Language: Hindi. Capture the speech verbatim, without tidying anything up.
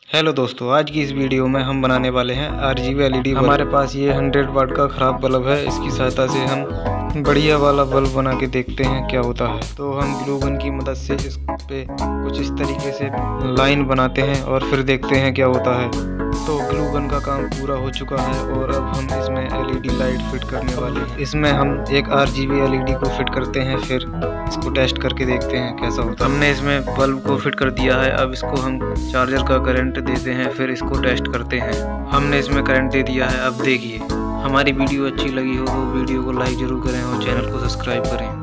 हेलो दोस्तों, आज की इस वीडियो में हम बनाने वाले हैं आरजीबी एलईडी। हमारे पास ये हंड्रेड वाट का ख़राब बल्ब है। इसकी सहायता से हम बढ़िया वाला बल्ब बना के देखते हैं क्या होता है। तो हम ग्लू गन की मदद से इस पे कुछ इस तरीके से लाइन बनाते हैं और फिर देखते हैं क्या होता है। तो ग्लू गन का काम पूरा हो चुका है और अब हम इसमें एलईडी लाइट फिट करने वाले हैं। इसमें हम एक आरजीबी एलईडी को फिट करते हैं, फिर इसको टेस्ट करके देखते हैं कैसा होता है। हमने इसमें बल्ब को फिट कर दिया है। अब इसको हम चार्जर का करंट देते हैं, फिर इसको टेस्ट करते हैं। हमने इसमें करंट दे दिया है। अब देखिए, हमारी वीडियो अच्छी लगी हो तो वीडियो को लाइक जरूर करें और चैनल को सब्सक्राइब करें।